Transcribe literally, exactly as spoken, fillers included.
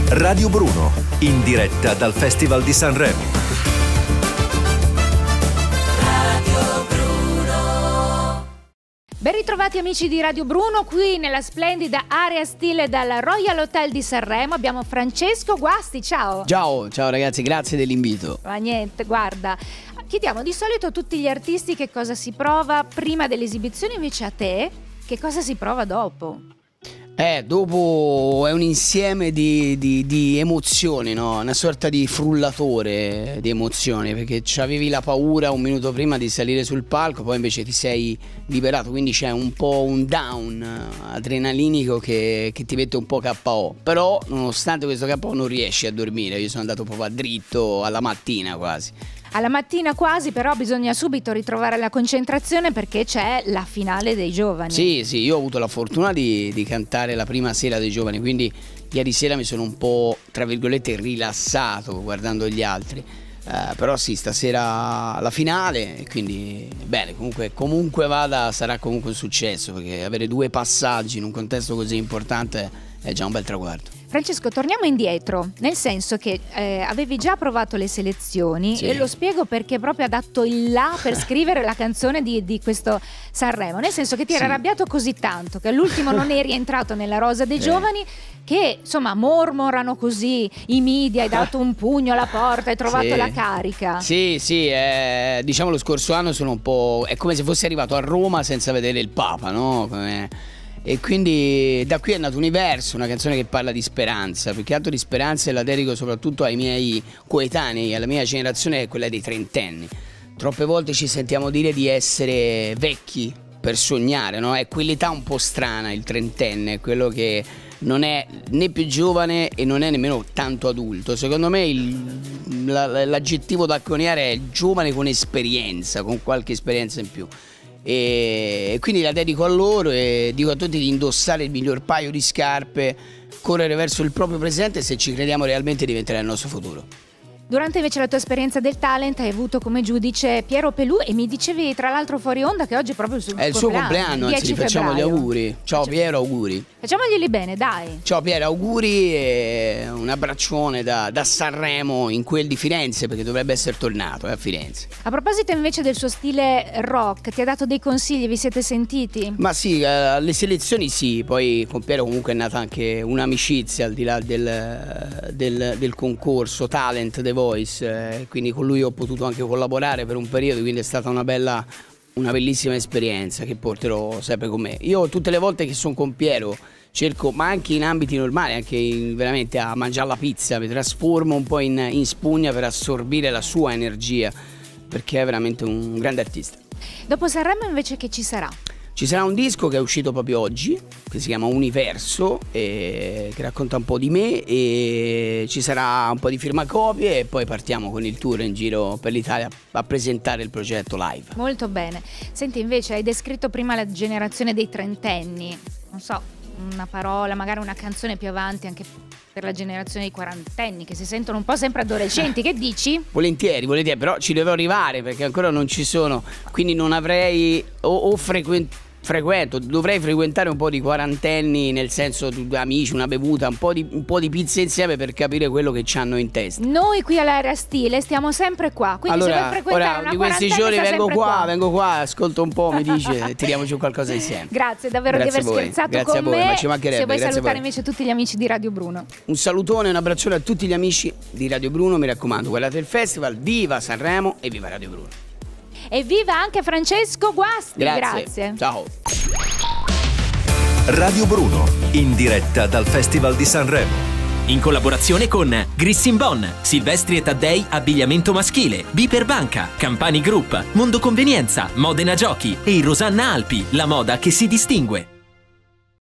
Radio Bruno, in diretta dal Festival di Sanremo. Radio Bruno. Ben ritrovati amici di Radio Bruno, qui nella splendida area stile dal Royal Hotel di Sanremo abbiamo Francesco Guasti, ciao. Ciao, ciao ragazzi, grazie dell'invito. Ma niente, guarda, chiediamo di solito a tutti gli artisti che cosa si prova prima dell'esibizione, invece a te che cosa si prova dopo? Eh, dopo è un insieme di, di, di emozioni, no? Una sorta di frullatore di emozioni, perché avevi la paura un minuto prima di salire sul palco, poi invece ti sei liberato, quindi c'è un po' un down adrenalinico che, che ti mette un po' K O. Però nonostante questo K O non riesci a dormire, io sono andato proprio a dritto alla mattina quasi. Alla mattina quasi, però bisogna subito ritrovare la concentrazione perché c'è la finale dei giovani. Sì, sì, io ho avuto la fortuna di, di cantare la prima sera dei giovani, quindi ieri sera mi sono un po', tra virgolette, rilassato guardando gli altri. Uh, però sì, stasera la finale, quindi bene, comunque, comunque vada sarà comunque un successo, perché avere due passaggi in un contesto così importante è già un bel traguardo. Francesco, torniamo indietro, nel senso che eh, avevi già provato le selezioni, sì. E lo spiego perché proprio ha dato il là per scrivere la canzone di, di questo Sanremo, nel senso che ti eri sì. arrabbiato così tanto che all'ultimo non eri entrato nella rosa dei sì. giovani, che insomma mormorano così i media, hai dato un pugno alla porta, hai trovato sì. la carica. Sì, sì, eh, diciamo lo scorso anno sono un po', è come se fossi arrivato a Roma senza vedere il Papa, no? Come... E quindi da qui è nato Universo, una canzone che parla di speranza, più che altro di speranza, e la dedico soprattutto ai miei coetanei, alla mia generazione, che è quella dei trentenni. Troppe volte ci sentiamo dire di essere vecchi per sognare, no? È quell'età un po' strana, il trentenne, è quello che non è né più giovane e non è nemmeno tanto adulto. Secondo me il, la, l'aggettivo da coniare è giovane con esperienza, con qualche esperienza in più. E quindi la dedico a loro e dico a tutti di indossare il miglior paio di scarpe, correre verso il proprio presente, e se ci crediamo realmente diventerà il nostro futuro. Durante invece la tua esperienza del talent hai avuto come giudice Piero Pelù, e mi dicevi tra l'altro fuori onda che oggi è proprio il suo compleanno. È il suo compleanno, anzi gli facciamo gli auguri. Ciao Faccio... Piero, auguri. Facciamoglieli bene, dai. Ciao Piero, auguri e un abbraccione da, da Sanremo in quel di Firenze, perché dovrebbe essere tornato eh, a Firenze. A proposito invece del suo stile rock, ti ha dato dei consigli, vi siete sentiti? Ma sì, alle selezioni sì, poi con Piero comunque è nata anche un'amicizia al di là del, del, del concorso Talent The Voice, eh, quindi con lui ho potuto anche collaborare per un periodo, quindi è stata una bella, una bellissima esperienza che porterò sempre con me. Io tutte le volte che sono con Piero cerco, ma anche in ambiti normali, anche in, veramente a mangiare la pizza, mi trasformo un po' in, in spugna per assorbire la sua energia, perché è veramente un grande artista. Dopo Sanremo invece che ci sarà? Ci sarà un disco che è uscito proprio oggi, che si chiama Universo, e che racconta un po' di me, e ci sarà un po' di firmacopie, e poi partiamo con il tour in giro per l'Italia a presentare il progetto live. Molto bene. Senti, invece hai descritto prima la generazione dei trentenni, non so, una parola, magari una canzone più avanti anche per la generazione dei quarantenni, che si sentono un po' sempre adolescenti, che dici? Volentieri, volentieri, però ci devo arrivare perché ancora non ci sono, quindi non avrei o, o frequentato frequento, dovrei frequentare un po' di quarantenni, nel senso amici, una bevuta, un po' di, un po' di pizza insieme per capire quello che c'hanno in testa. Noi qui all'Area Stile stiamo sempre qua, quindi allora, se vuoi frequentare ora, una di questi giorni vengo qua, qua, vengo qua, ascolto un po', mi dice, tiriamo giù qualcosa insieme. Grazie davvero grazie di aver scherzato grazie con a voi, me. Ma ci mancherebbe, se vuoi grazie salutare invece tutti gli amici di Radio Bruno. Un salutone, un abbraccione a tutti gli amici di Radio Bruno, mi raccomando, guardate il festival, viva Sanremo e viva Radio Bruno. E viva anche Francesco Guasti. Grazie. Grazie. Ciao. Radio Bruno, in diretta dal Festival di Sanremo. In collaborazione con Grissin Bon, Silvestri e Taddei Abbigliamento Maschile, Biper Banca, Campani Group, Mondo Convenienza, Modena Giochi e Rosanna Alpi, la moda che si distingue.